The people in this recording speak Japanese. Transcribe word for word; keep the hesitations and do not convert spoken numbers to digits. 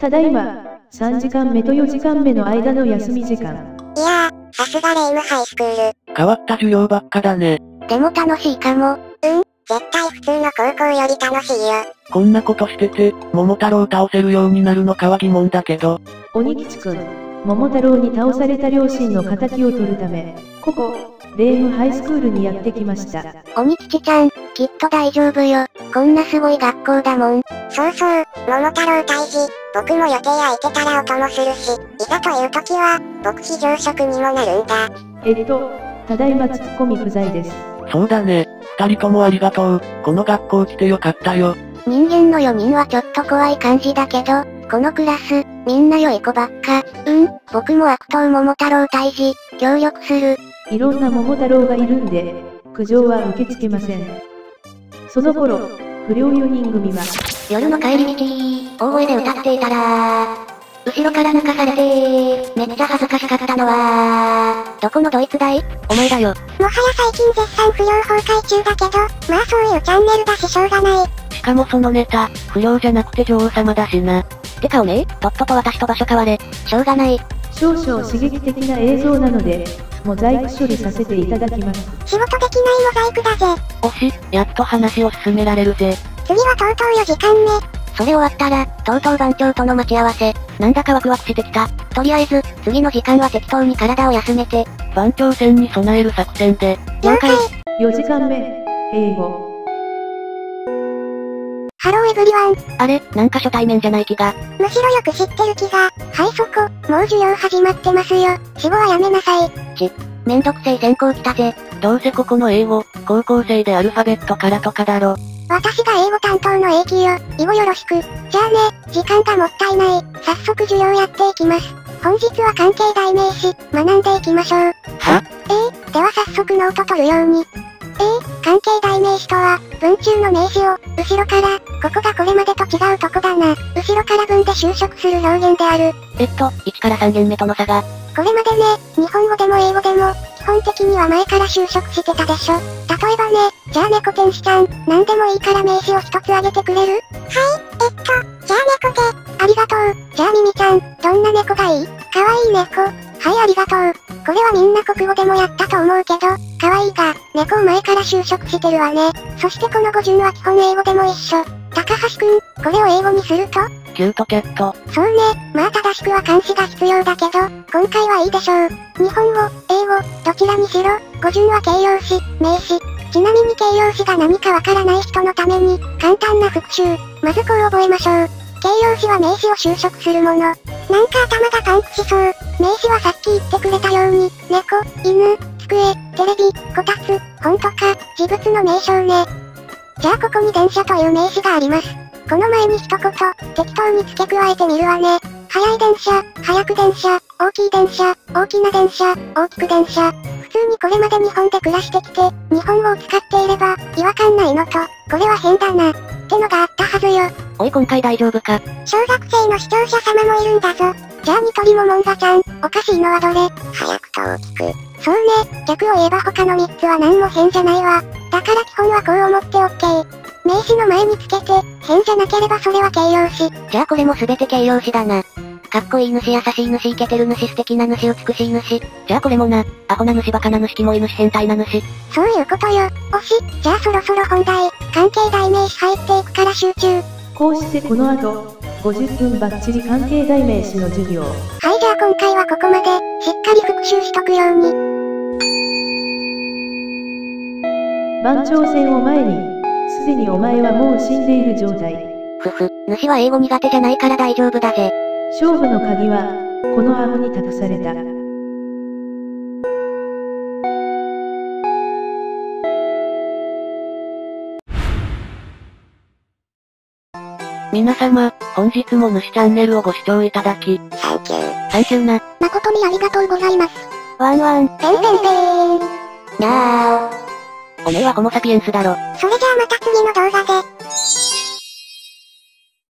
ただいま、さんじかんめとよじかんめの間の休み時間。 いやー、さすがレイムハイスクール。 変わった授業ばっかだね。 でも楽しいかも。うん、絶対普通の高校より楽しいよ。 こんなことしてて、桃太郎を倒せるようになるのかは疑問だけど。 鬼吉くん、桃太郎に倒された両親の仇を取るため、ここ、レイムハイスクールにやってきました。 鬼吉ちゃん、きっと大丈夫よ。こんなすごい学校だもん。そうそう、桃太郎退治。僕も予定空いてたらお供するし、いざという時は、僕非常食にもなるんだ。 えっと、ただいまツッコミ不在です。 そうだね。二人ともありがとう。この学校来てよかったよ。 人間のよにんはちょっと怖い感じだけど、このクラス、みんな良い子ばっか。うん、僕も悪党桃太郎退治、協力する。 いろんな桃太郎がいるんで、苦情は受け付けません。その頃、不良よにん組は、 夜の帰り道、大声で歌っていたら、後ろから抜かされて、めっちゃ恥ずかしかったのは、どこのドイツ大？ お前だよ。 もはや最近絶賛不良崩壊中だけど、まあそういうチャンネルだししょうがない。 しかもそのネタ、不良じゃなくて女王様だしな。 てかおめえ、とっとと私と場所変われ。しょうがない。 少々刺激的な映像なので、モザイク処理させていただきます。 仕事できないモザイクだぜ。 おし、やっと話を進められるぜ。 次はとうとうよじかんめ。それ終わったら、とうとう番長との待ち合わせ。なんだかワクワクしてきた。とりあえず、次の時間は適当に体を休めて。 番長戦に備える作戦で。 了解。 よじかんめ、英語。 ハローエブリワン。 あれ、なんか初対面じゃない気が。 むしろよく知ってる気が。はいそこ、もう授業始まってますよ。死後はやめなさい。 ち、めんどくせい専攻来たぜ。どうせここの英語、高校生でアルファベットからとかだろ。 私が英語担当の英気よ。以後よろしく。じゃあね、時間がもったいない。早速授業やっていきます。本日は関係代名詞、学んでいきましょう。 は？ えー、では早速ノート取るように。えー、関係代名詞とは、文中の名詞を、後ろから、ここがこれまでと違うとこだな。後ろから文で修飾する表現である。 えっと、いちからさん限目との差が。 これまでね、日本語でも英語でも、基本的には前から修飾してたでしょ。例えばね、じゃあ猫天使ちゃん、なんでもいいから名詞を一つ挙げてくれる？はい、えっと、じゃあ猫で。ありがとう。じゃあミミちゃん、どんな猫がいい？かわいい猫。はい、ありがとう。これはみんな国語でもやったと思うけど、かわいいが、猫を前から修飾してるわね。そしてこの語順は基本英語でも一緒。高橋くん、これを英語にすると？ キュートキャット。 そうね、まあ正しくは漢詞が必要だけど、今回はいいでしょう。日本語、英語、どちらにしろ、語順は形容詞、名詞。ちなみに形容詞が何かわからない人のために、簡単な復習。まずこう覚えましょう。形容詞は名詞を修飾するもの。なんか頭がパンクしそう。名詞はさっき言ってくれたように、猫、犬、机、テレビ、こたつ、本とか、事物の名称ね。じゃあここに電車という名詞があります。この前に一言、適当に付け加えてみるわね。速い電車、速く電車、大きい電車、大きな電車、大きく電車。普通にこれまで日本で暮らしてきて、日本語を使っていれば、違和感ないのと、これは変だな、ってのがあったはずよ。 おい今回大丈夫か？ 小学生の視聴者様もいるんだぞ。じゃあニトリもモンザちゃん、おかしいのはどれ？速くと大きく。そうね、逆を言えば他のみっつは何も変じゃないわ。だから基本はこう思ってオッケー。名詞の前につけて、変じゃなければそれは形容詞。 じゃあこれもすべて形容詞だな。かっこいい主、優しい主、イケてる主、素敵な主、美しい主。じゃあこれもな、アホな主、バカな主、キモい主、変態な主。 そういうことよ。おし、じゃあそろそろ本題、関係代名詞入っていくから集中。 こうしてこの後、ごじゅっぷんばっちり関係代名詞の授業。 はい、じゃあ今回はここまで、しっかり復習しとくように。 番長戦を前に、すでにお前はもう死んでいる状態。 ふふ、主は英語苦手じゃないから大丈夫だぜ。 勝負の鍵は、このアホに託された。 皆様、本日も主チャンネルをご視聴いただき、 サンキュー。 サンキューな。 誠にありがとうございます。 ワンワン、 ペンペンペーン。にゃーお。 おめえはホモサピエンスだろ。 それじゃあまた次の動画で。